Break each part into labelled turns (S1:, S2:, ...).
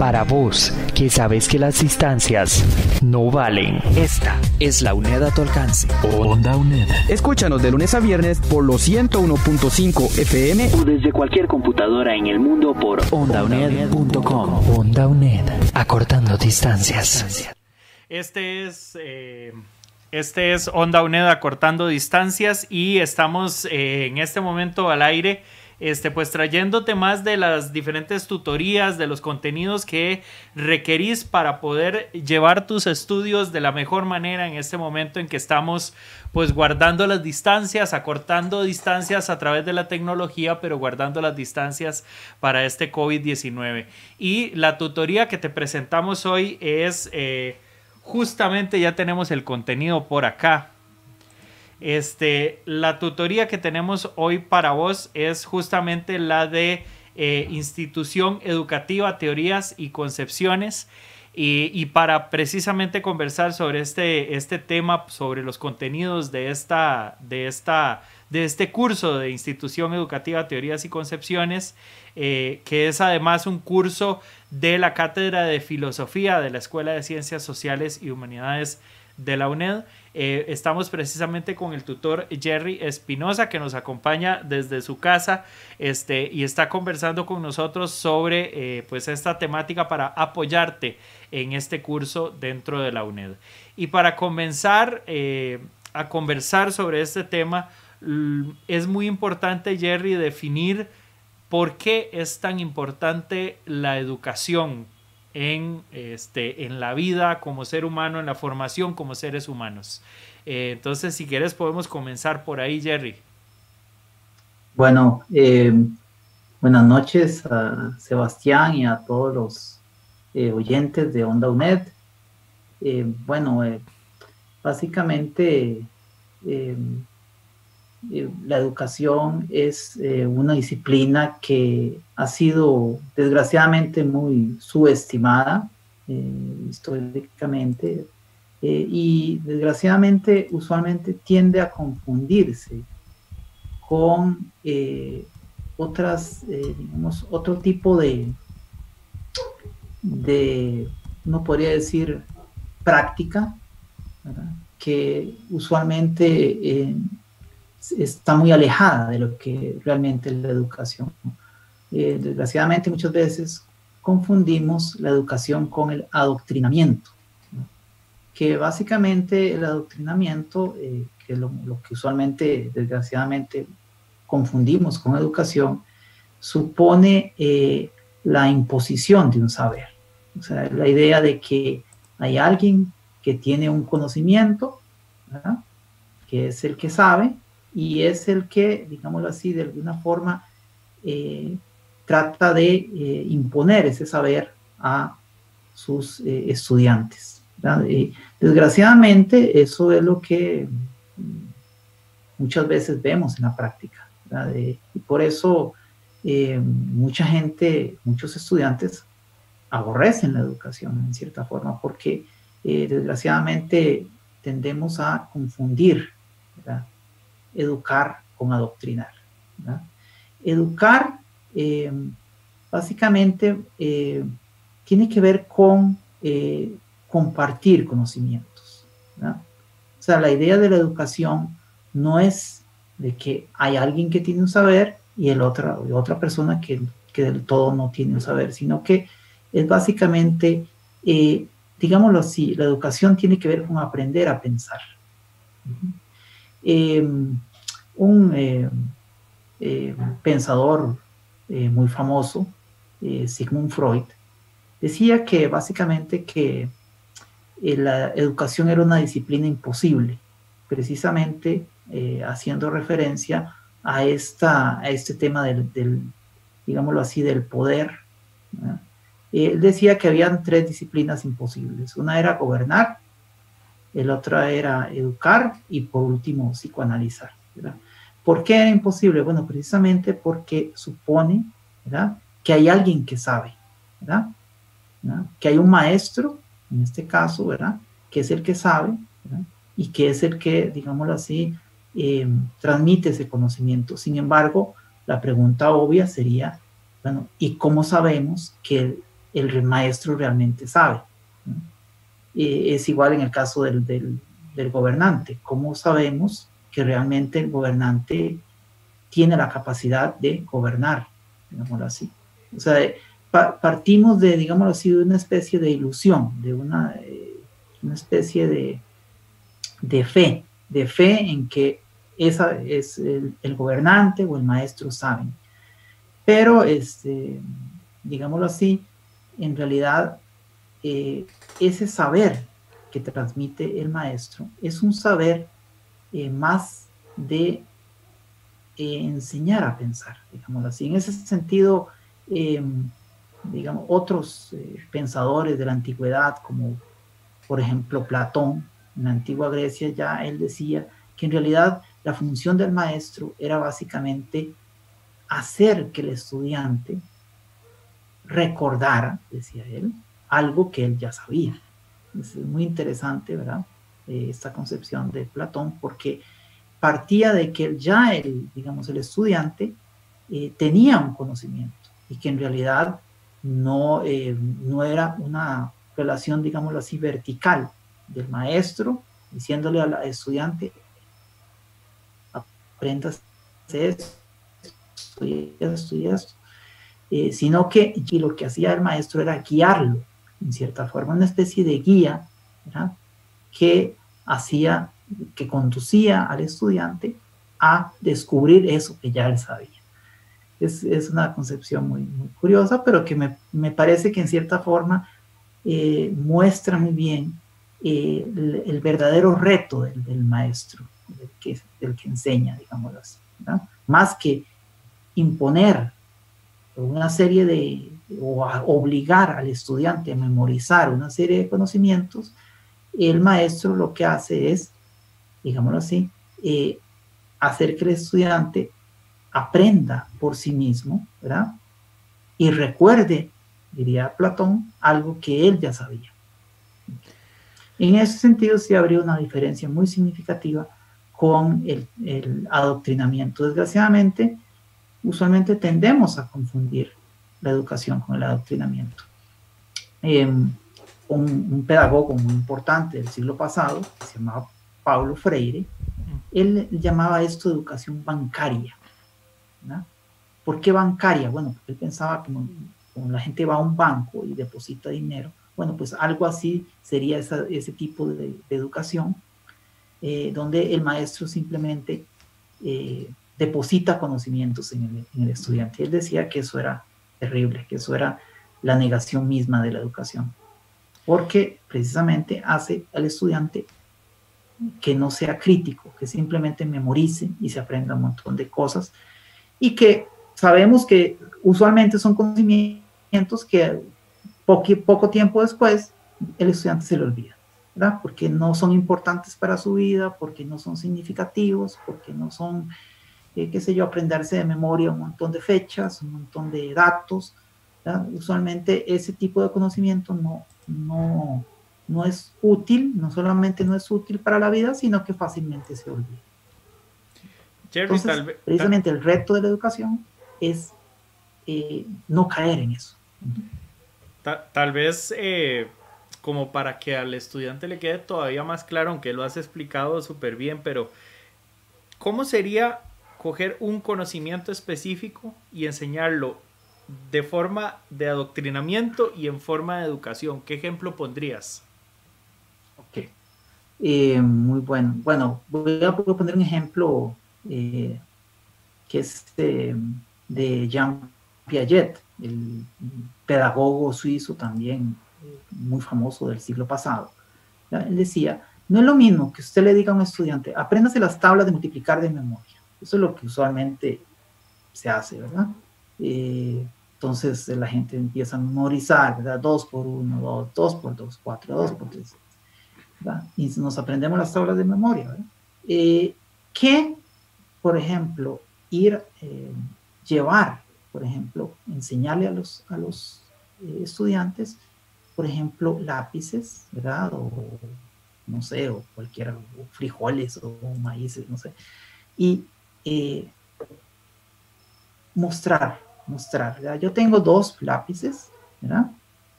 S1: Para vos, que sabes que las distancias no valen. Esta es la UNED a tu alcance. Onda UNED.
S2: Escúchanos de lunes a viernes por los 101.5 FM
S1: o desde cualquier computadora en el mundo por ondauned.com. Onda UNED, acortando distancias.
S3: Este es Onda UNED acortando distancias y estamos en este momento al aire pues trayéndote más de las diferentes tutorías, de los contenidos que requerís para poder llevar tus estudios de la mejor manera en este momento en que estamos pues guardando las distancias, acortando distancias a través de la tecnología, pero guardando las distancias para este COVID-19. Y la tutoría que te presentamos hoy es justamente, ya tenemos el contenido por acá. La tutoría que tenemos hoy para vos es justamente la de institución educativa, teorías y concepciones. Y para precisamente conversar sobre este tema, sobre los contenidos de este curso de institución educativa, teorías y concepciones, que es además un curso de la Cátedra de Filosofía de la Escuela de Ciencias Sociales y Humanidades de la UNED. Estamos precisamente con el tutor Jerry Espinosa, que nos acompaña desde su casa y está conversando con nosotros sobre pues esta temática para apoyarte en este curso dentro de la UNED. Y para comenzar a conversar sobre este tema, es muy importante, Jerry, definir por qué es tan importante la educación en la vida como ser humano, en la formación como seres humanos. Entonces, si quieres, podemos comenzar por ahí, Jerry.
S4: Bueno, buenas noches a Sebastián y a todos los oyentes de Onda UNED. Básicamente, la educación es una disciplina que ha sido desgraciadamente muy subestimada históricamente y desgraciadamente usualmente tiende a confundirse con otro tipo de no podría decir práctica, ¿verdad? Que usualmente está muy alejada de lo que realmente es la educación. Desgraciadamente muchas veces confundimos la educación con el adoctrinamiento, ¿no? Que básicamente el adoctrinamiento, que es lo que usualmente desgraciadamente confundimos con educación, supone la imposición de un saber. O sea, la idea de que hay alguien que tiene un conocimiento, ¿verdad? Que es el que sabe, y es el que, digámoslo así, de alguna forma trata de imponer ese saber a sus estudiantes, ¿verdad? Desgraciadamente, eso es lo que muchas veces vemos en la práctica, ¿verdad? Y por eso mucha gente, muchos estudiantes aborrecen la educación en cierta forma, porque desgraciadamente tendemos a confundir, ¿verdad? Educar con adoctrinar, ¿verdad? Educar básicamente tiene que ver con compartir conocimientos, ¿verdad? O sea, la idea de la educación no es de que hay alguien que tiene un saber y otra persona que del todo no tiene un saber, sino que es básicamente, digámoslo así, la educación tiene que ver con aprender a pensar. Un pensador muy famoso, Sigmund Freud, decía que básicamente que la educación era una disciplina imposible, precisamente haciendo referencia a este tema digámoslo así, del poder, ¿verdad? Él decía que habían 3 disciplinas imposibles. Una era gobernar, el otra era educar y por último psicoanalizar, ¿verdad? ¿Por qué era imposible? Bueno, precisamente porque supone, ¿verdad?, que hay alguien que sabe, ¿verdad? Que hay un maestro, en este caso, ¿verdad?, que es el que sabe, ¿verdad?, y que es el que, digámoslo así, transmite ese conocimiento. Sin embargo, la pregunta obvia sería, bueno, ¿y cómo sabemos que el maestro realmente sabe, ¿no? Es igual en el caso del gobernante. ¿Cómo sabemos que realmente el gobernante tiene la capacidad de gobernar, digámoslo así? O sea, partimos de, digámoslo así, de una especie de ilusión, de una especie de fe en que esa es el gobernante o el maestro saben. Pero, digámoslo así, en realidad ese saber que transmite el maestro es un saber más de enseñar a pensar, digámoslo así. En ese sentido, digamos, otros pensadores de la antigüedad, como por ejemplo Platón, en la antigua Grecia, ya él decía que en realidad la función del maestro era básicamente hacer que el estudiante recordara, decía él, algo que él ya sabía. Es muy interesante, ¿verdad? Esta concepción de Platón, porque partía de que ya digamos, el estudiante tenía un conocimiento y que en realidad no era una relación, digámoslo así, vertical del maestro diciéndole al estudiante, aprendas esto, estudia esto, sino que lo que hacía el maestro era guiarlo, en cierta forma, una especie de guía, ¿verdad? Que conducía al estudiante a descubrir eso que ya él sabía. Es una concepción muy, muy curiosa, pero que me parece que en cierta forma muestra muy bien el verdadero reto del maestro, del que enseña, digámoslo así, ¿verdad? Más que imponer una serie o obligar al estudiante a memorizar una serie de conocimientos, el maestro lo que hace es, digámoslo así, hacer que el estudiante aprenda por sí mismo, ¿verdad? Y recuerde, diría Platón, algo que él ya sabía. En ese sentido, sí habría una diferencia muy significativa con el adoctrinamiento. Desgraciadamente, usualmente tendemos a confundir la educación con el adoctrinamiento. Un pedagogo muy importante del siglo pasado, que se llamaba Paulo Freire, él llamaba esto educación bancaria, ¿no? ¿Por qué bancaria? Bueno, porque él pensaba que como la gente va a un banco y deposita dinero, bueno, pues algo así sería ese tipo de educación, donde el maestro simplemente deposita conocimientos en el estudiante. Él decía que eso era terrible, que eso era la negación misma de la educación, porque precisamente hace al estudiante que no sea crítico, que simplemente memorice y se aprenda un montón de cosas, y que sabemos que usualmente son conocimientos que poco tiempo después el estudiante se le olvida, ¿verdad? Porque no son importantes para su vida, porque no son significativos, porque no son, qué sé yo, aprenderse de memoria un montón de fechas, un montón de datos, ¿verdad? Usualmente ese tipo de conocimiento no es útil, no solamente no es útil para la vida, sino que fácilmente se olvida.
S3: Jerry,
S4: entonces, precisamente el reto de la educación es no caer en eso.
S3: Tal vez como para que al estudiante le quede todavía más claro, aunque lo has explicado súper bien, pero ¿cómo sería coger un conocimiento específico y enseñarlo de forma de adoctrinamiento y en forma de educación? ¿Qué ejemplo pondrías?
S4: Ok, muy bueno. Bueno, voy a poner un ejemplo que es de Jean Piaget, el pedagogo suizo también muy famoso del siglo pasado. Él decía, no es lo mismo que usted le diga a un estudiante, apréndase las tablas de multiplicar de memoria. Eso es lo que usualmente se hace, ¿verdad? Entonces la gente empieza a memorizar, ¿verdad? 2 por 1, 2, 2 por 2, 4, 2 por 3, ¿verdad? Y nos aprendemos las tablas de memoria, ¿verdad? Que, por ejemplo, llevar, por ejemplo, enseñarle a los estudiantes, por ejemplo, lápices, ¿verdad? O no sé, o cualquiera, o frijoles, o maíces, no sé. Y mostrar, ¿verdad? Yo tengo 2 lápices, ¿verdad?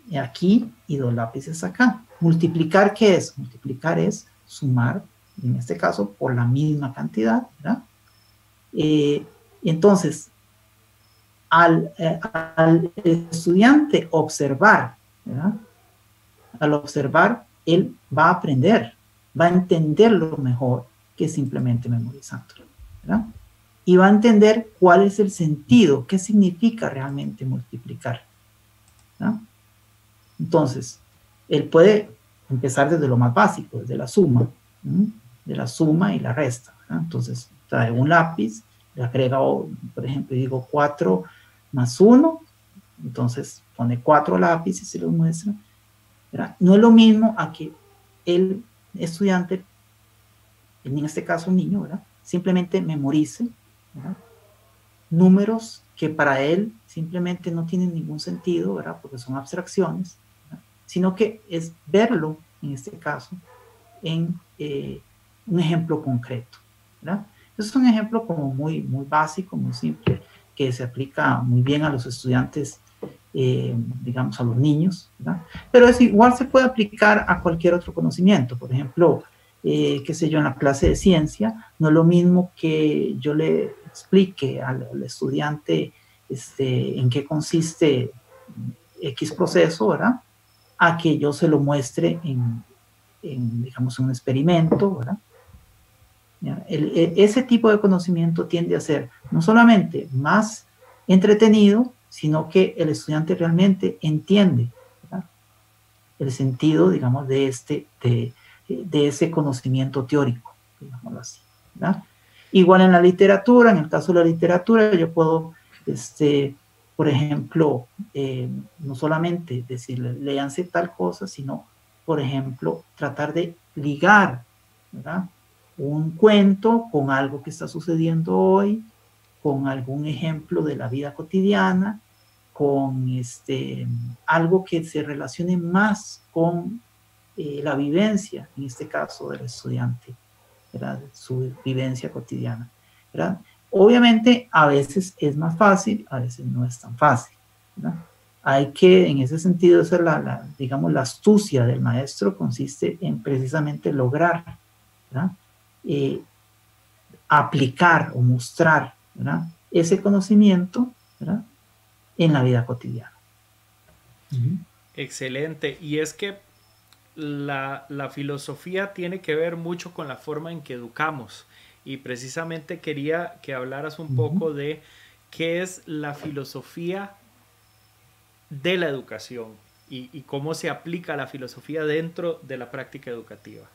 S4: aquí y 2 lápices acá. Multiplicar, ¿qué es? Multiplicar es sumar, en este caso, por la misma cantidad, ¿verdad? Entonces, al estudiante observar, ¿verdad? Al observar, él va a aprender, va a entenderlo mejor que simplemente memorizándolo, ¿verdad? Y va a entender cuál es el sentido, qué significa realmente multiplicar, ¿verdad? Entonces, él puede empezar desde lo más básico, desde la suma, ¿sí? De la suma y la resta, ¿verdad? Entonces, trae un lápiz, le agrega, por ejemplo, digo 4 más 1, entonces pone 4 lápices y los muestra, ¿verdad? No es lo mismo a que el estudiante, en este caso un niño, ¿verdad? Simplemente memorice, ¿verdad? Números que para él simplemente no tienen ningún sentido, ¿verdad? Porque son abstracciones, ¿verdad? Sino que es verlo, en este caso, en un ejemplo concreto, ¿verdad? Eso es un ejemplo como muy básico, muy simple, que se aplica muy bien a los estudiantes, digamos a los niños, ¿verdad? Pero igual se puede aplicar a cualquier otro conocimiento. Por ejemplo, qué sé yo, en la clase de ciencia, no es lo mismo que yo le explique al estudiante en qué consiste X proceso, ¿verdad? A que yo se lo muestre digamos, un experimento, ¿verdad? Ese tipo de conocimiento tiende a ser no solamente más entretenido, sino que el estudiante realmente entiende, ¿verdad? El sentido, digamos, de ese conocimiento teórico, digámoslo así, ¿verdad? Igual en la literatura, en el caso de la literatura, yo puedo, por ejemplo, no solamente decirle, léanse tal cosa, sino, por ejemplo, tratar de ligar, ¿verdad? Un cuento con algo que está sucediendo hoy, con algún ejemplo de la vida cotidiana, con algo que se relacione más con la vivencia, en este caso del estudiante, ¿verdad? Su vivencia cotidiana, ¿verdad? Obviamente, a veces es más fácil, a veces no es tan fácil, ¿verdad? Hay que, en ese sentido, ser digamos, la astucia del maestro consiste en precisamente lograr, ¿verdad? Aplicar o mostrar, ¿verdad? Ese conocimiento, ¿verdad? En la vida cotidiana.
S3: Excelente. Y es que la filosofía tiene que ver mucho con la forma en que educamos. Y precisamente quería que hablaras un poco de qué es la filosofía de la educación y cómo se aplica la filosofía dentro de la práctica educativa.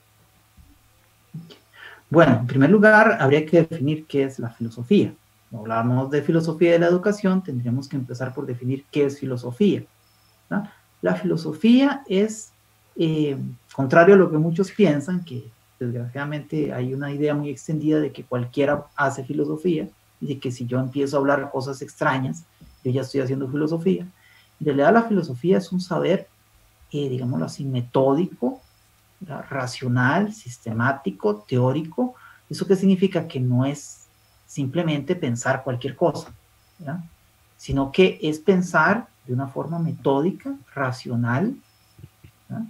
S4: Bueno, en primer lugar, habría que definir qué es la filosofía. Cuando hablamos de filosofía de la educación, tendríamos que empezar por definir qué es filosofía, ¿no? La filosofía es, contrario a lo que muchos piensan, que desgraciadamente hay una idea muy extendida de que cualquiera hace filosofía, y de que si yo empiezo a hablar cosas extrañas, yo ya estoy haciendo filosofía. En realidad la filosofía es un saber, digámoslo así, metódico, racional, sistemático, teórico. ¿Eso qué significa? Que no es simplemente pensar cualquier cosa, ¿verdad? Sino que es pensar de una forma metódica, racional, ¿verdad?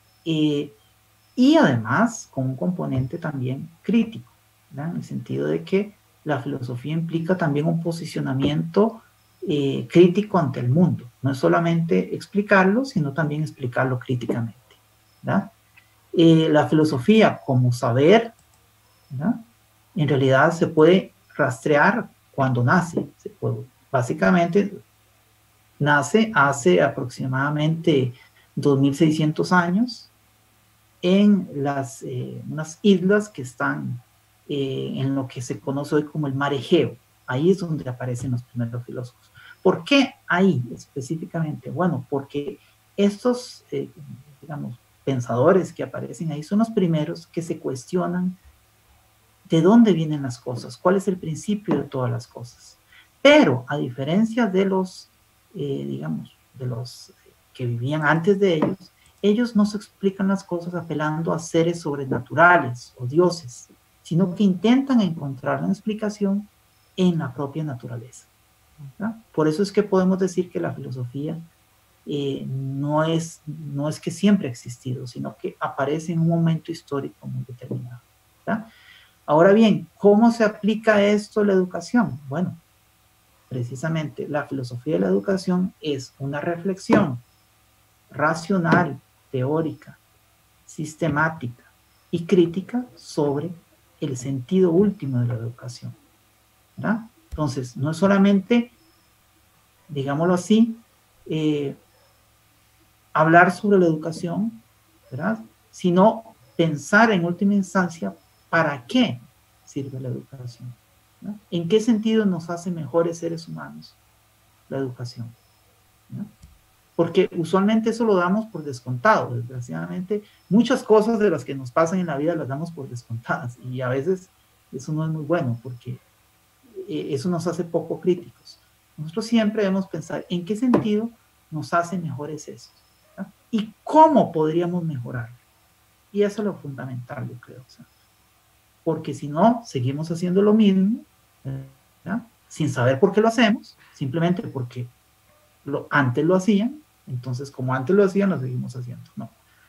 S4: Y además con un componente también crítico, ¿verdad? En el sentido de que la filosofía implica también un posicionamiento crítico ante el mundo. No es solamente explicarlo, sino también explicarlo críticamente, ¿verdad? La filosofía como saber, ¿verdad? En realidad se puede rastrear cuando nace. Básicamente nace hace aproximadamente 2600 años en unas islas que están en lo que se conoce hoy como el mar Egeo. Ahí es donde aparecen los primeros filósofos. ¿Por qué ahí específicamente? Bueno, porque estos, digamos, pensadores que aparecen ahí son los primeros que se cuestionan de dónde vienen las cosas, cuál es el principio de todas las cosas. Pero a diferencia de los, digamos, de los que vivían antes de ellos no se explican las cosas apelando a seres sobrenaturales o dioses, sino que intentan encontrar una explicación en la propia naturaleza, ¿verdad? Por eso es que podemos decir que la filosofía no es que siempre ha existido, sino que aparece en un momento histórico muy determinado, ¿verdad? Ahora bien, ¿cómo se aplica esto a la educación? Bueno, precisamente la filosofía de la educación es una reflexión racional, teórica, sistemática y crítica sobre el sentido último de la educación, ¿verdad? Entonces, no es solamente, digámoslo así, hablar sobre la educación, ¿verdad? Sino pensar en última instancia para qué sirve la educación, ¿no? ¿En qué sentido nos hace mejores seres humanos la educación, ¿no? Porque usualmente eso lo damos por descontado. Desgraciadamente, muchas cosas de las que nos pasan en la vida las damos por descontadas y a veces eso no es muy bueno porque eso nos hace poco críticos. Nosotros siempre debemos pensar en qué sentido nos hace mejores eso, ¿no? Y cómo podríamos mejorar. Y eso es lo fundamental, yo creo. O sea, porque si no, seguimos haciendo lo mismo, ¿verdad? Sin saber por qué lo hacemos, simplemente porque antes lo hacían, entonces como antes lo hacían, lo seguimos haciendo. No.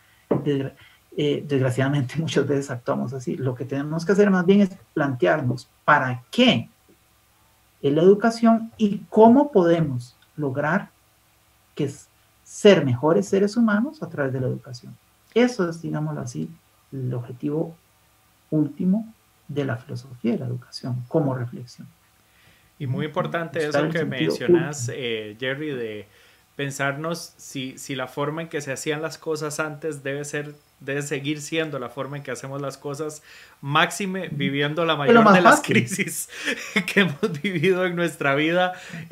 S4: Desgraciadamente muchas veces actuamos así. Lo que tenemos que hacer más bien es plantearnos para qué es la educación y cómo podemos lograr que ser mejores seres humanos a través de la educación. Eso es, digámoslo así, el objetivo último de la filosofía de la educación como reflexión.
S3: Y muy importante eso que mencionas, Jerry, de pensarnos si la forma en que se hacían las cosas antes debe seguir siendo la forma en que hacemos las cosas, máxime viviendo la mayor de las crisis que hemos vivido en nuestra vida,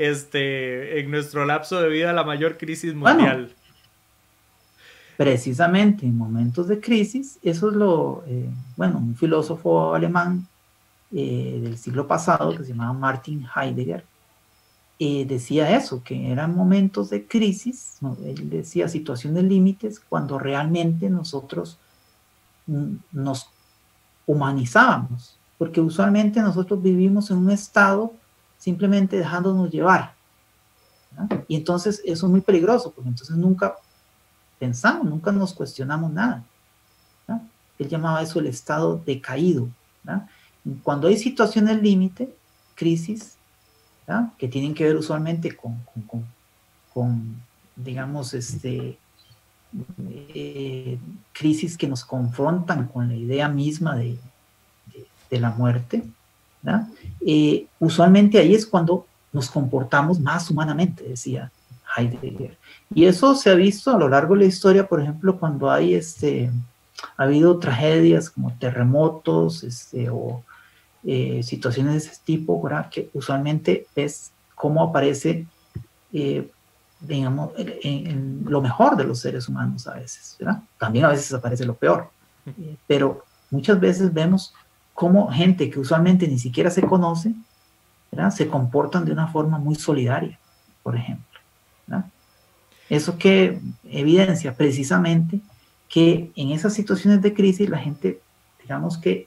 S3: en nuestro lapso de vida, la mayor crisis mundial.
S4: Bueno, precisamente en momentos de crisis, eso es un filósofo alemán del siglo pasado que se llamaba Martin Heidegger, decía eso, que eran momentos de crisis, ¿no? Él decía situaciones límites cuando realmente nosotros nos humanizábamos, porque usualmente nosotros vivimos en un estado simplemente dejándonos llevar, ¿no? Y entonces eso es muy peligroso, porque entonces nunca pensamos, nunca nos cuestionamos nada, ¿no? Él llamaba eso el estado decaído, ¿no? Cuando hay situaciones límite, crisis, ¿no? Que tienen que ver usualmente con digamos, crisis que nos confrontan con la idea misma de la muerte, ¿no? Usualmente ahí es cuando nos comportamos más humanamente, decía Heidegger. Y eso se ha visto a lo largo de la historia, por ejemplo, cuando hay ha habido tragedias como terremotos o situaciones de ese tipo, ¿verdad? Que usualmente es cómo aparece, digamos, en lo mejor de los seres humanos a veces, ¿verdad? También a veces aparece lo peor, pero muchas veces vemos cómo gente que usualmente ni siquiera se conoce, ¿verdad? Se comportan de una forma muy solidaria, por ejemplo, ¿verdad? Eso que evidencia precisamente que en esas situaciones de crisis la gente, digamos que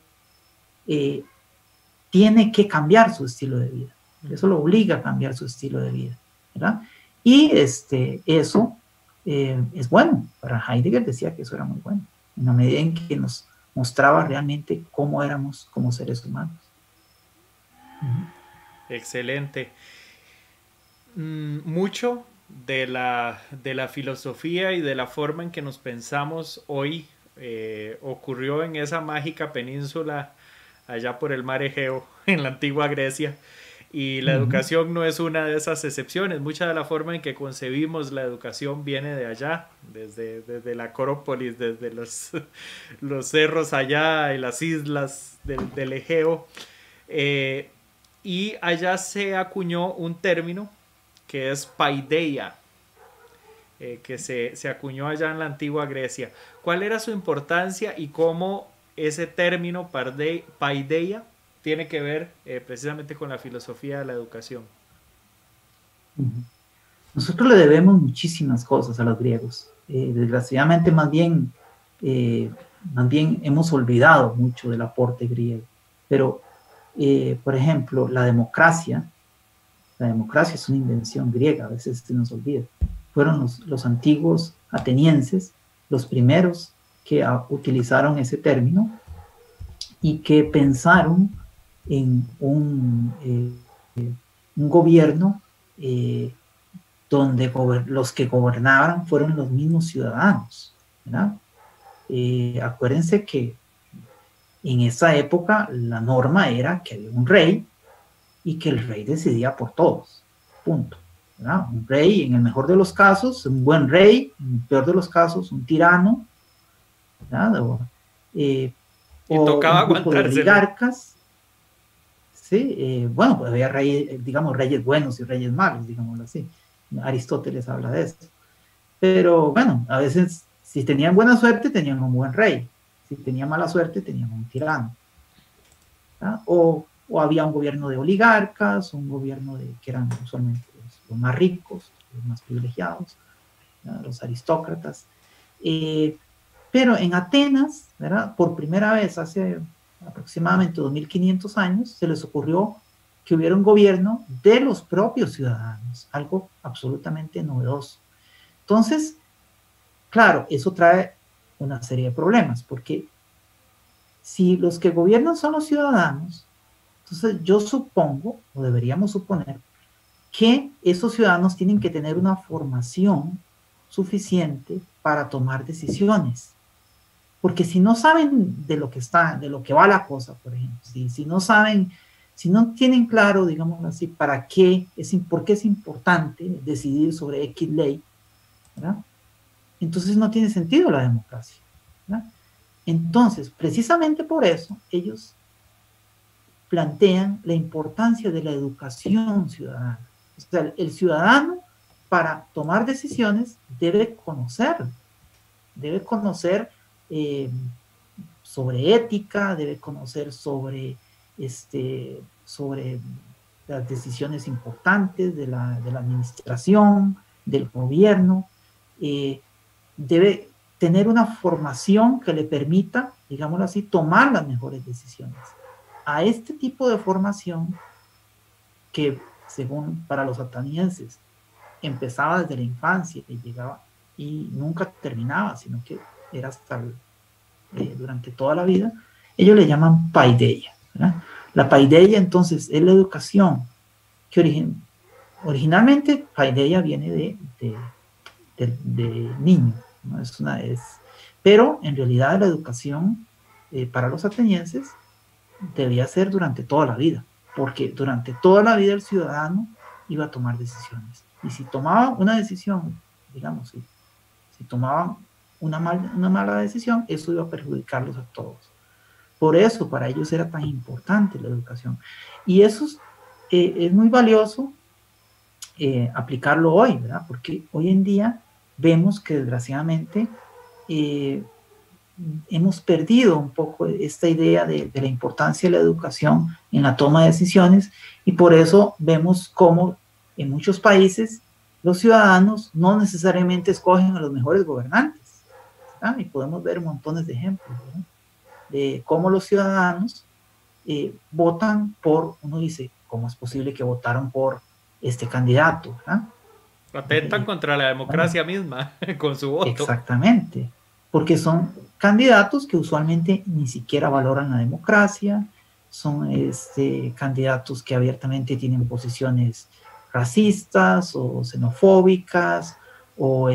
S4: tiene que cambiar su estilo de vida. Eso lo obliga a cambiar su estilo de vida, ¿verdad? Y eso es bueno. Para Heidegger decía que eso era muy bueno, en la medida en que nos mostraba realmente cómo éramos como seres humanos.
S3: Excelente. Mucho de la filosofía y de la forma en que nos pensamos hoy ocurrió en esa mágica península allá por el mar Egeo, en la antigua Grecia, y la educación no es una de esas excepciones. Mucha de la forma en que concebimos la educación viene de allá, desde la Acrópolis, desde los cerros allá y las islas del Egeo, y allá se acuñó un término que es paideia, que se acuñó allá en la antigua Grecia. ¿Cuál era su importancia y cómo ese término paideia tiene que ver precisamente con la filosofía de la educación?
S4: Nosotros le debemos muchísimas cosas a los griegos. Desgraciadamente, más bien hemos olvidado mucho del aporte griego. Pero, por ejemplo, la democracia es una invención griega, a veces se nos olvida. fueron los antiguos atenienses los primeros que utilizaron ese término y que pensaron en un gobierno donde los que gobernaban fueron los mismos ciudadanos, ¿verdad? Acuérdense que en esa época la norma era que había un rey y que el rey decidía por todos, punto, ¿verdad? Un rey, en el mejor de los casos, un buen rey, en el peor de los casos, un tirano, ¿verdad?
S3: Y tocaba
S4: un grupo de
S3: aguantárselo.
S4: oligarcas. Sí, bueno, pues había digamos, reyes buenos y reyes malos, digámoslo así. Aristóteles habla de esto. Pero bueno, a veces, si tenían buena suerte, tenían un buen rey. Si tenían mala suerte, tenían un tirano. ¿Verdad? O había un gobierno de oligarcas, un gobierno que eran usualmente los más ricos, los más privilegiados, ¿verdad? Los aristócratas. Pero en Atenas, ¿verdad? Por primera vez hace aproximadamente 2500 años, se les ocurrió que hubiera un gobierno de los propios ciudadanos, algo absolutamente novedoso. Entonces, claro, eso trae una serie de problemas, porque si los que gobiernan son los ciudadanos, entonces yo supongo, o deberíamos suponer, que esos ciudadanos tienen que tener una formación suficiente para tomar decisiones. Porque si no saben de lo que va la cosa, por ejemplo, si no saben, si no tienen claro, digamos así, por qué es importante decidir sobre X ley, ¿verdad? Entonces no tiene sentido la democracia, ¿verdad? Entonces, precisamente por eso, ellos plantean la importancia de la educación ciudadana. O sea, el ciudadano, para tomar decisiones, debe conocer sobre ética, debe conocer sobre las decisiones importantes de la administración, del gobierno, debe tener una formación que le permita, digámoslo así, tomar las mejores decisiones. A este tipo de formación, que según para los atenienses empezaba desde la infancia y llegaba y nunca terminaba, sino que era hasta durante toda la vida, ellos le llaman paideia, ¿verdad? La paideia entonces es la educación que originalmente paideia viene de niño, ¿no? Pero en realidad la educación para los atenienses debía ser durante toda la vida, porque durante toda la vida el ciudadano iba a tomar decisiones, y si tomaba una decisión, digamos, si tomaban una mala decisión, eso iba a perjudicarlos a todos. Por eso para ellos era tan importante la educación, y eso es muy valioso aplicarlo hoy, ¿verdad? Porque hoy en día vemos que desgraciadamente hemos perdido un poco esta idea de la importancia de la educación en la toma de decisiones, y por eso vemos cómo en muchos países los ciudadanos no necesariamente escogen a los mejores gobernantes, ¿verdad? Y podemos ver montones de ejemplos, ¿verdad? De cómo los ciudadanos votan por, uno dice, ¿cómo es posible que votaron por este candidato? ¿Verdad?
S3: Atentan contra la democracia misma con su voto.
S4: Exactamente, porque son candidatos que usualmente ni siquiera valoran la democracia, son candidatos que abiertamente tienen posiciones racistas o xenofóbicas, o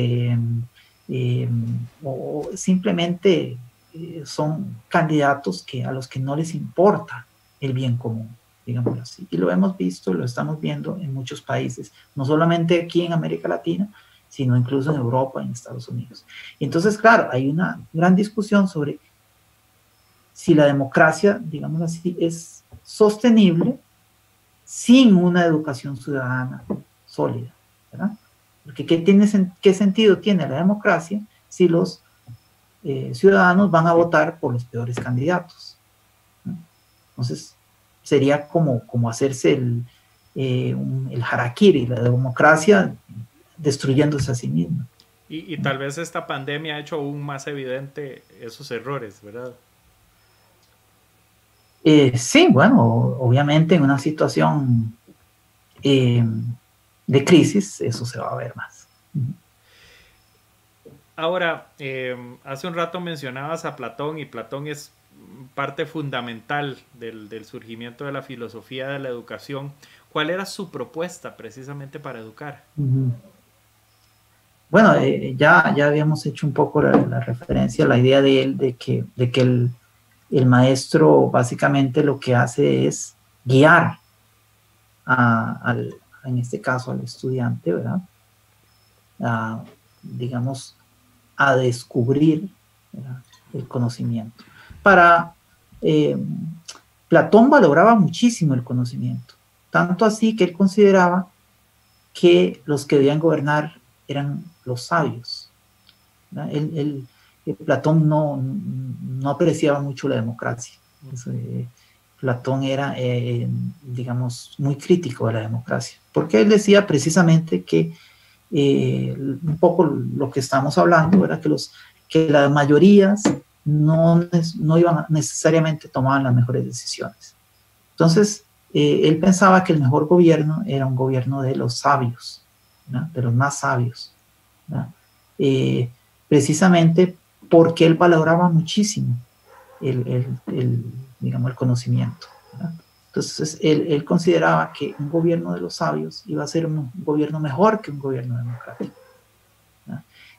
S4: simplemente son candidatos a los que no les importa el bien común, digámoslo así. Y lo hemos visto, lo estamos viendo en muchos países, no solamente aquí en América Latina, sino incluso en Europa, en Estados Unidos. Y entonces, claro, hay una gran discusión sobre si la democracia, digámoslo así, es sostenible sin una educación ciudadana sólida, ¿verdad? Porque ¿qué sentido tiene la democracia si los ciudadanos van a votar por los peores candidatos, ¿no? Entonces, sería como hacerse el harakiri, la democracia destruyéndose a sí misma.
S3: Y tal vez esta pandemia ha hecho aún más evidente esos errores, ¿verdad?
S4: Sí, bueno, obviamente en una situación de crisis eso se va a ver más.
S3: Ahora, hace un rato mencionabas a Platón, y Platón es parte fundamental del surgimiento de la filosofía de la educación. ¿Cuál era su propuesta precisamente para educar?
S4: Bueno, ya habíamos hecho un poco la referencia a la idea de él, de que el maestro básicamente lo que hace es guiar en este caso al estudiante, ¿verdad? Digamos, a descubrir, ¿verdad?, el conocimiento. Platón valoraba muchísimo el conocimiento, tanto así que él consideraba que los que debían gobernar eran los sabios. Platón no apreciaba mucho la democracia. Platón era, digamos, muy crítico de la democracia, porque él decía precisamente que un poco lo que estamos hablando era que las mayorías no iban necesariamente tomaban las mejores decisiones. Entonces, él pensaba que el mejor gobierno era un gobierno de los sabios, ¿no?, de los más sabios, ¿no? Precisamente porque él valoraba muchísimo digamos, el conocimiento, ¿no? Entonces, él consideraba que un gobierno de los sabios iba a ser un gobierno mejor que un gobierno democrático, ¿no?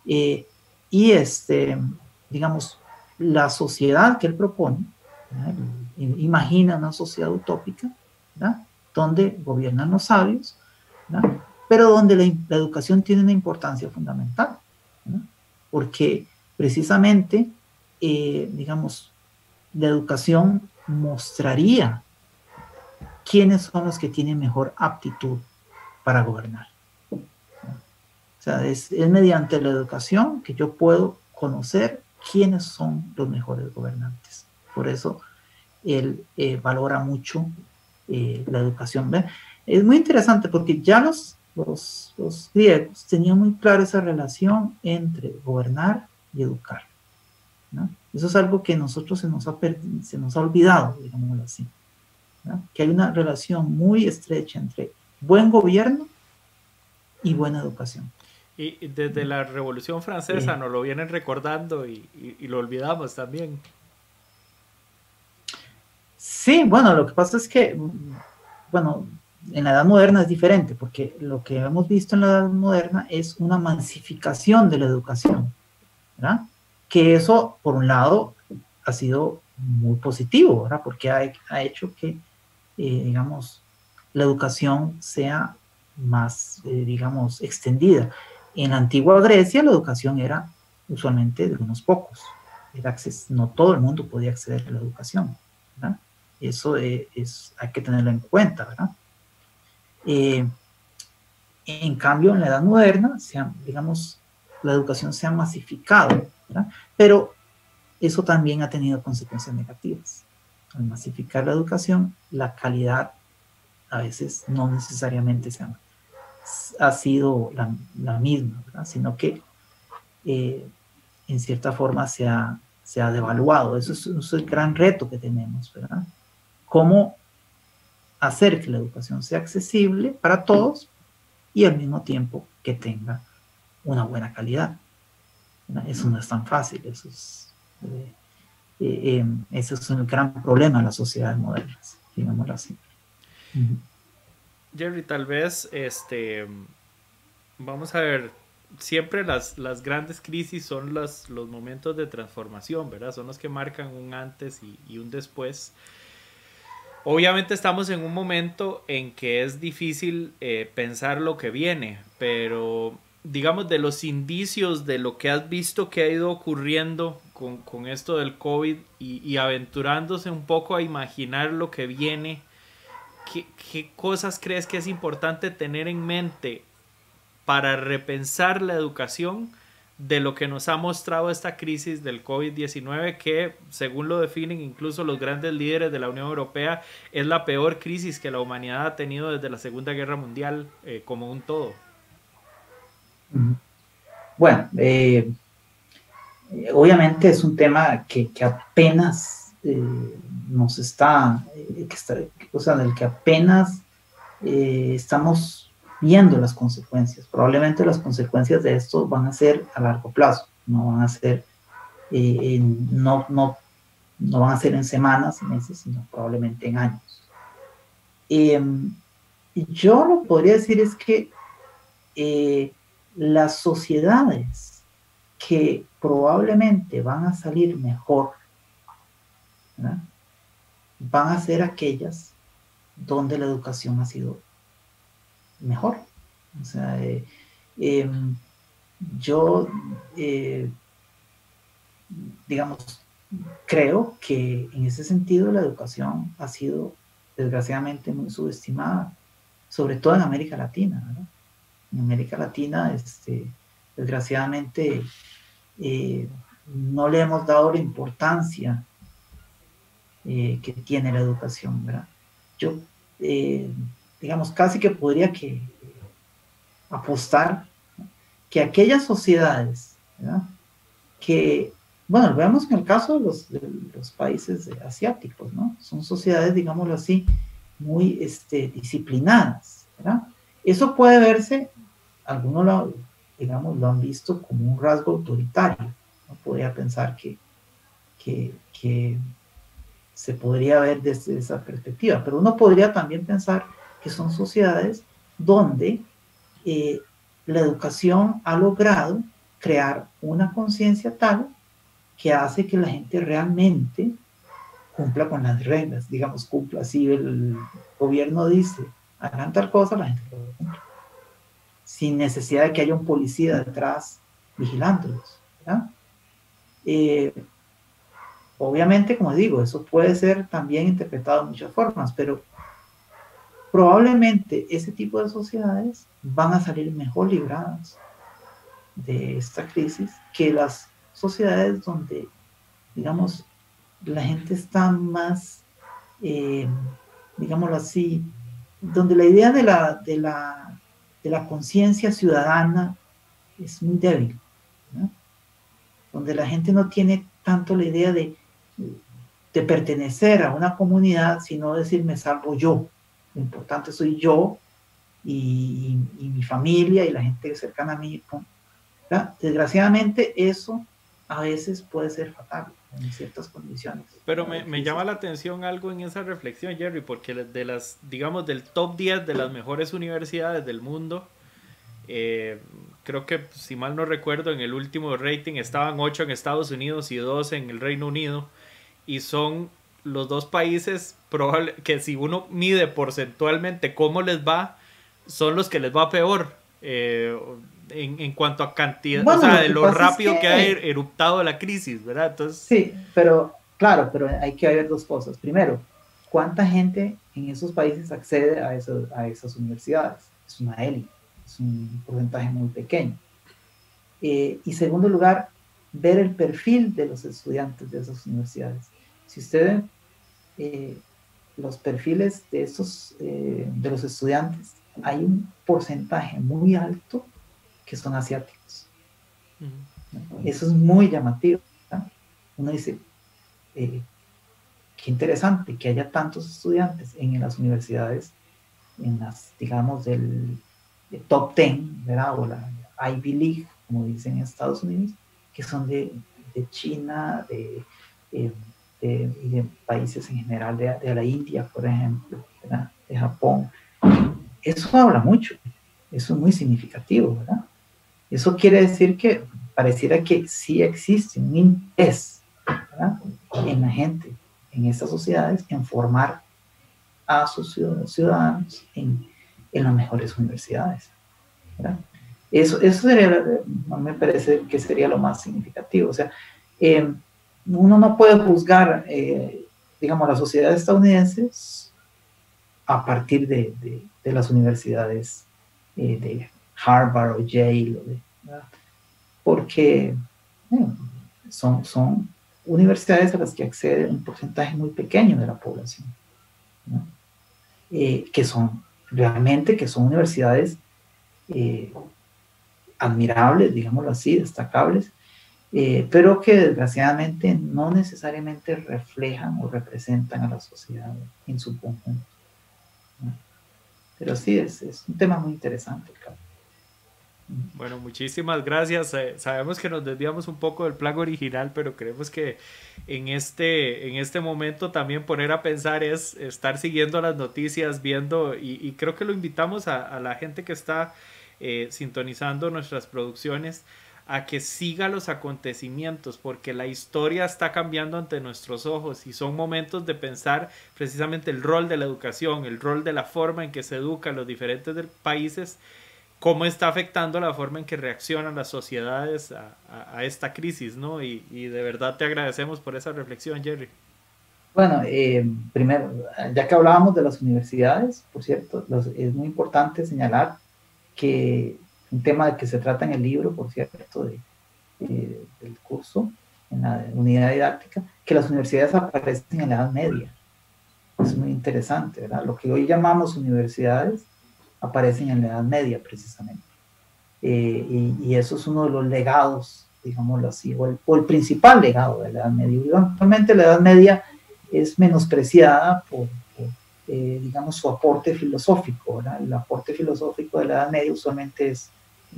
S4: Digamos, la sociedad que él propone, ¿no?, imagina una sociedad utópica, ¿no?, donde gobiernan los sabios, ¿no?, pero donde la educación tiene una importancia fundamental, ¿no?, porque precisamente, digamos, la educación mostraría quiénes son los que tienen mejor aptitud para gobernar, ¿no? O sea, es mediante la educación que yo puedo conocer quiénes son los mejores gobernantes. Por eso él valora mucho la educación. ¿Ven? Es muy interesante porque ya los griegos tenían muy claro esa relación entre gobernar y educar, ¿no? Eso es algo que nosotros se nos ha olvidado, digámoslo así, ¿no? Que hay una relación muy estrecha entre buen gobierno y buena educación.
S3: Y desde la Revolución Francesa nos lo vienen recordando y lo olvidamos también.
S4: Sí, bueno, lo que pasa es que, bueno, en la Edad Moderna es diferente, porque lo que hemos visto en la Edad Moderna es una masificación de la educación, ¿verdad? Que eso, por un lado, ha sido muy positivo, ¿verdad? Porque ha hecho que, digamos, la educación sea más, digamos, extendida. En la antigua Grecia la educación era usualmente de unos pocos. No todo el mundo podía acceder a la educación, ¿verdad? Eso hay que tenerlo en cuenta, ¿verdad? En cambio, en la Edad Moderna, digamos, la educación se ha masificado, ¿verdad? Pero eso también ha tenido consecuencias negativas. Al masificar la educación, la calidad a veces no necesariamente ha sido la misma, ¿verdad? Sino que en cierta forma se ha devaluado. Eso es el gran reto que tenemos, ¿verdad? Cómo hacer que la educación sea accesible para todos y al mismo tiempo que tenga una buena calidad, ¿verdad? Eso no es tan fácil. Eso es un gran problema en las sociedades modernas, digámoslo así.
S3: Jerry, tal vez vamos a ver, siempre las grandes crisis son los momentos de transformación, ¿verdad? Son los que marcan un antes y un después. Obviamente estamos en un momento en que es difícil pensar lo que viene, pero digamos, de los indicios de lo que has visto que ha ido ocurriendo con esto del COVID y aventurándose un poco a imaginar lo que viene, ¿qué cosas crees que es importante tener en mente para repensar la educación de lo que nos ha mostrado esta crisis del COVID-19, que según lo definen incluso los grandes líderes de la Unión Europea, es la peor crisis que la humanidad ha tenido desde la Segunda Guerra Mundial como un todo?
S4: Bueno, obviamente es un tema que apenas o sea, del que apenas estamos viendo las consecuencias. Probablemente las consecuencias de esto van a ser a largo plazo, no van a ser, no van a ser en semanas, meses, sino probablemente en años. Yo lo que podría decir es que las sociedades que probablemente van a salir mejor, ¿verdad?, van a ser aquellas donde la educación ha sido mejor. O sea, yo, digamos, creo que en ese sentido la educación ha sido desgraciadamente muy subestimada, sobre todo en América Latina, ¿verdad? En América Latina, desgraciadamente, no le hemos dado la importancia que tiene la educación, ¿verdad? Yo, digamos, casi que podría apostar que aquellas sociedades, ¿verdad?, que, bueno, veamos en el caso de los países asiáticos, ¿no? Son sociedades, digámoslo así, muy disciplinadas, ¿verdad? Eso puede verse, algunos digamos, lo han visto como un rasgo autoritario. No podría pensar que se podría ver desde esa perspectiva, pero uno podría también pensar que son sociedades donde la educación ha logrado crear una conciencia tal que hace que la gente realmente cumpla con las reglas, digamos, cumpla. Si el gobierno dice, hagan tal cosa, la gente lo cumple, sin necesidad de que haya un policía detrás vigilándolos, ¿verdad? Obviamente, como digo, eso puede ser también interpretado de muchas formas, pero probablemente ese tipo de sociedades van a salir mejor libradas de esta crisis que las sociedades donde, digamos, la gente está más, digámoslo así, donde la idea de la conciencia ciudadana es muy débil, ¿no? Donde la gente no tiene tanto la idea de pertenecer a una comunidad, sino decir, me salvo yo. Lo importante soy yo y mi familia y la gente cercana a mí, ¿verdad? Desgraciadamente eso a veces puede ser fatal en ciertas condiciones.
S3: Pero me llama la atención algo en esa reflexión, Jerry, porque de las, digamos, del top 10 de las mejores universidades del mundo, creo que, si mal no recuerdo, en el último rating estaban 8 en Estados Unidos y 2 en el Reino Unido, y son los dos países que, si uno mide porcentualmente cómo les va, son los que les va peor, en cuanto a cantidad, bueno, o sea, de lo rápido que ha eruptado la crisis, ¿verdad? Entonces,
S4: sí, pero claro, pero hay que ver dos cosas. Primero, ¿cuánta gente en esos países accede a esas universidades? Es una élite, es un porcentaje muy pequeño. Y segundo lugar, ver el perfil de los estudiantes de esas universidades. Si usted ve los perfiles de los estudiantes, hay un porcentaje muy alto que son asiáticos. Eso es muy llamativo, ¿verdad? Uno dice, qué interesante que haya tantos estudiantes en las universidades, en las, digamos, del top 10, ¿verdad?, o la Ivy League, como dicen en Estados Unidos, que son de China, y de países en general, de la India, por ejemplo, ¿verdad?, de Japón. Eso habla mucho, eso es muy significativo, ¿verdad? Eso quiere decir que pareciera que sí existe un interés, ¿verdad?, en la gente, en estas sociedades, en formar a sus ciudadanos en las mejores universidades, ¿verdad? Eso sería, me parece que sería lo más significativo. O sea, uno no puede juzgar, digamos, las sociedades estadounidenses a partir de las universidades de Harvard o Yale, ¿verdad?, porque son universidades a las que accede un porcentaje muy pequeño de la población, ¿no? Que son universidades admirables, digámoslo así, destacables, pero que desgraciadamente no necesariamente reflejan o representan a la sociedad en su conjunto, ¿no? Pero sí, es un tema muy interesante, claro.
S3: Bueno, muchísimas gracias. Sabemos que nos desviamos un poco del plan original, pero creemos que en este momento también poner a pensar es estar siguiendo las noticias, viendo, y creo que lo invitamos a la gente que está sintonizando nuestras producciones a que siga los acontecimientos, porque la historia está cambiando ante nuestros ojos y son momentos de pensar precisamente el rol de la educación, el rol de la forma en que se educa en los diferentes países, cómo está afectando la forma en que reaccionan las sociedades a esta crisis, ¿no? Y de verdad te agradecemos por esa reflexión, Jerry.
S4: Bueno, primero, ya que hablábamos de las universidades, por cierto, es muy importante señalar que un tema de que se trata en el libro, por cierto, del curso, en la unidad didáctica, que las universidades aparecen en la Edad Media. Es muy interesante, ¿verdad? Lo que hoy llamamos universidades aparecen en la Edad Media, precisamente. Y eso es uno de los legados, digámoslo así, o el principal legado de la Edad Media. Actualmente la Edad Media es menospreciada por digamos, su aporte filosófico, ¿verdad? El aporte filosófico de la Edad Media usualmente es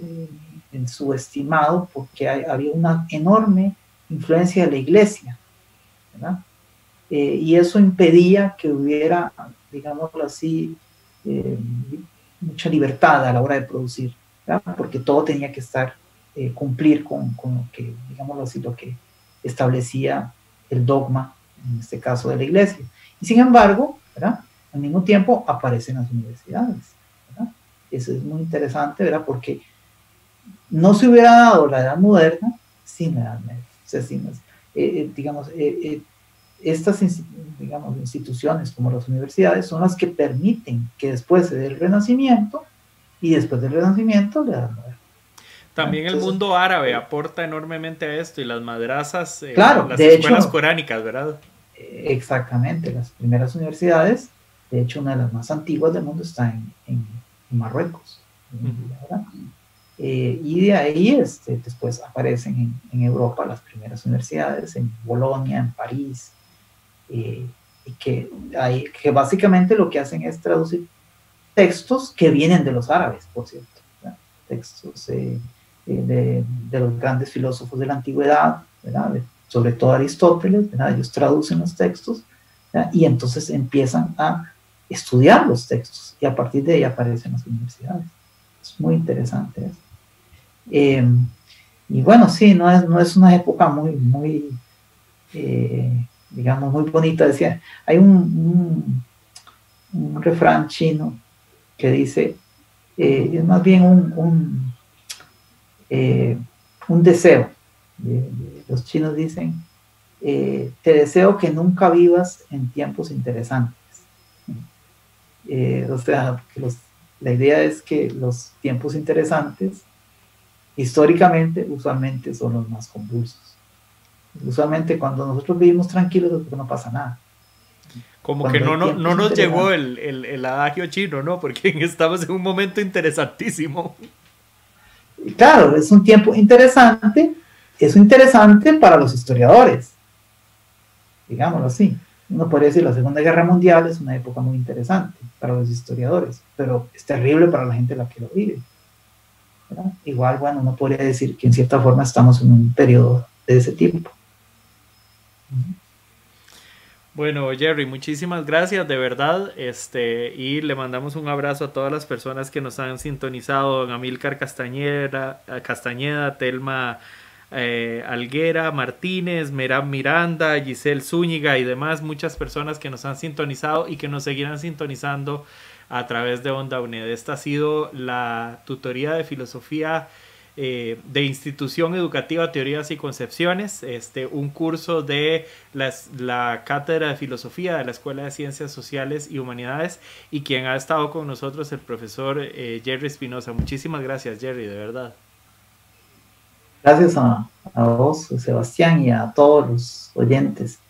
S4: subestimado porque había una enorme influencia de la Iglesia, ¿verdad? Y eso impedía que hubiera, digámoslo así, mucha libertad a la hora de producir, ¿verdad? Porque todo tenía que estar, cumplir con lo que, digámoslo así, lo que establecía el dogma, en este caso de la Iglesia. Y sin embargo, ¿verdad?, al mismo tiempo aparecen las universidades, ¿verdad? Eso es muy interesante, ¿verdad? Porque no se hubiera dado la Edad Moderna sin la Edad Media. O sea, digamos, estas, digamos, instituciones como las universidades son las que permiten que después se dé el Renacimiento y después del Renacimiento la Edad Moderna.
S3: También entonces, el mundo árabe aporta enormemente a esto y las madrazas,
S4: claro,
S3: las
S4: de
S3: escuelas
S4: hecho,
S3: coránicas, ¿verdad?
S4: Exactamente, las primeras universidades, de hecho una de las más antiguas del mundo está en Marruecos, ¿verdad? Y de ahí después aparecen en Europa las primeras universidades, en Bolonia, en París, y que básicamente lo que hacen es traducir textos que vienen de los árabes, por cierto, ¿verdad? Textos de los grandes filósofos de la antigüedad, ¿verdad? Sobre todo Aristóteles, ¿verdad? Ellos traducen los textos, ¿verdad? Y entonces empiezan a estudiar los textos y a partir de ahí aparecen las universidades. Es muy interesante eso. Y bueno, sí, no es una época muy digamos, muy bonita. Decía, hay un refrán chino que dice, es más bien un deseo. Los chinos dicen, te deseo que nunca vivas en tiempos interesantes. O sea, la idea es que los tiempos interesantes históricamente usualmente son los más convulsos. Usualmente cuando nosotros vivimos tranquilos es porque no pasa nada.
S3: Como cuando que no nos llegó el adagio chino, ¿no? Porque estamos en un momento interesantísimo.
S4: Claro, es un tiempo interesante, es interesante para los historiadores, digámoslo así. Uno podría decir la Segunda Guerra Mundial es una época muy interesante para los historiadores, pero es terrible para la gente la que lo vive, ¿verdad? Igual, bueno, uno podría decir que en cierta forma estamos en un periodo de ese tipo.
S3: Bueno, Jerry, muchísimas gracias, de verdad, y le mandamos un abrazo a todas las personas que nos han sintonizado, Amílcar Castañeda, Telma Alguera Martínez, Merab Miranda, Giselle Zúñiga y demás, muchas personas que nos han sintonizado y que nos seguirán sintonizando a través de Onda UNED. Esta ha sido la tutoría de filosofía de institución educativa, teorías y concepciones, un curso de la Cátedra de Filosofía de la Escuela de Ciencias Sociales y Humanidades, y quien ha estado con nosotros, el profesor Jerry Espinosa. Muchísimas gracias, Jerry, de verdad.
S4: Gracias a vos, Sebastián, y a todos los oyentes.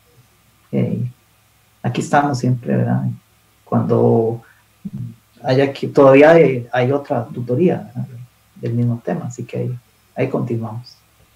S4: Aquí estamos siempre, ¿verdad? Cuando haya que todavía hay otra tutoría, ¿verdad?, del mismo tema, así que ahí continuamos.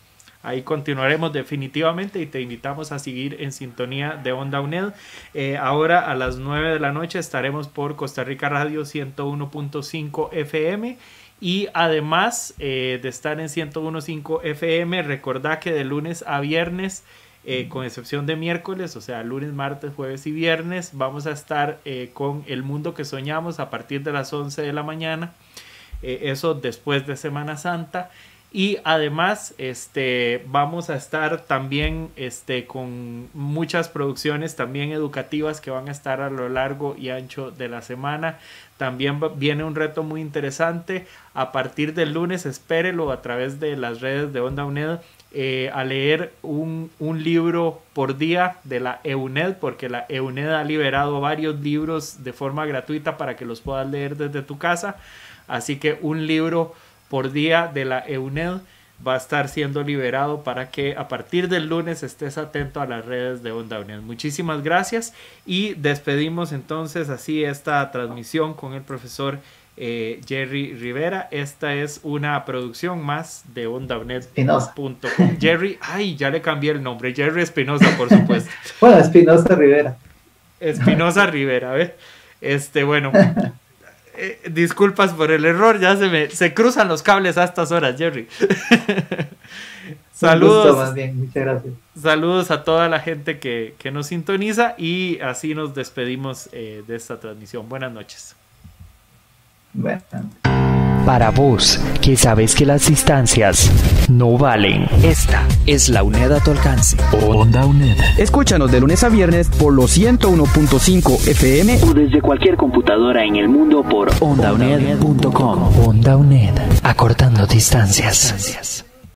S3: ahí continuaremos definitivamente y te invitamos a seguir en sintonía de Onda UNED. Ahora a las 9 de la noche estaremos por Costa Rica Radio 101.5 FM. Y además de estar en 101.5 FM, recordá que de lunes a viernes, con excepción de miércoles, o sea, lunes, martes, jueves y viernes, vamos a estar con El Mundo que Soñamos a partir de las 11 de la mañana, eso después de Semana Santa. Y además vamos a estar también con muchas producciones también educativas que van a estar a lo largo y ancho de la semana. También viene un reto muy interesante. A partir del lunes, espérelo a través de las redes de Onda UNED, a leer un libro por día de la EUNED, porque la EUNED ha liberado varios libros de forma gratuita para que los puedas leer desde tu casa. Así que un libro por día de la EUNED va a estar siendo liberado para que a partir del lunes estés atento a las redes de Onda UNED. Muchísimas gracias y despedimos entonces así esta transmisión con el profesor Jerry Rivera. Esta es una producción más de OndaUNED.com. Jerry, ya le cambié el nombre, Jerry Espinosa, por supuesto.
S4: Bueno, Espinosa Rivera.
S3: Espinosa Rivera, bueno. Disculpas por el error, ya se cruzan los cables a estas horas, Jerry. Saludos.
S4: Gusto, más bien. Muchas gracias.
S3: Saludos a toda la gente que nos sintoniza y así nos despedimos de esta transmisión. Buenas noches.
S4: Bueno.
S1: Para vos, que sabes que las distancias no valen, esta es la UNED a tu alcance. Onda UNED.
S2: Escúchanos de lunes a viernes por los 101.5 FM
S1: o desde cualquier computadora en el mundo por OndaUNED.com. Onda UNED, acortando distancias.